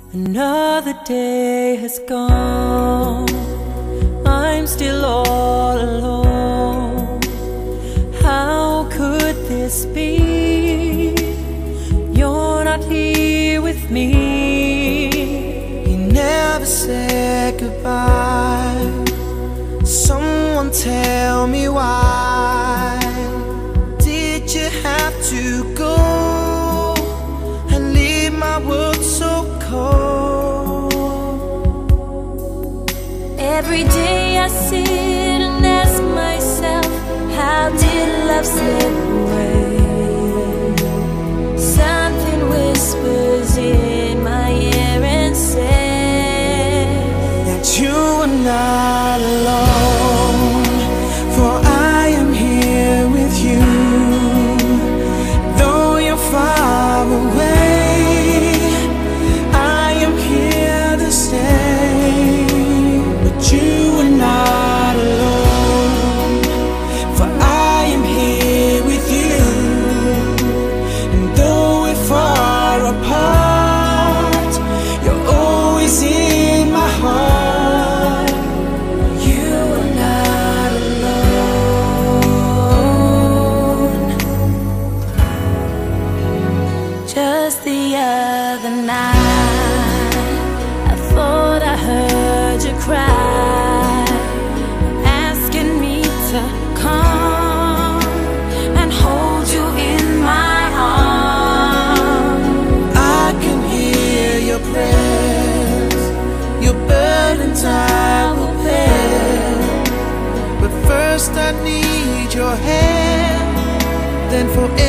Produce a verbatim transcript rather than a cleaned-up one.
Another day has gone, I'm still all alone. How could this be? You're not here with me. You never said goodbye. Someone tell me why did you have to go and leave my world so cold? Every day I sit and ask myself, how did love slip away? Something whispers in my ear and says that you are not alone, for I am here with you. Though you're far away, I am here to stay. But you are not alone, for I am here with you. And though we're far apart, you're always in my heart. You are not alone. Just the other night, I thought I heard you cry, asking me to come and hold you in my arms. I can hear your prayers, your burdens I will bear. But first I need your hand, then forever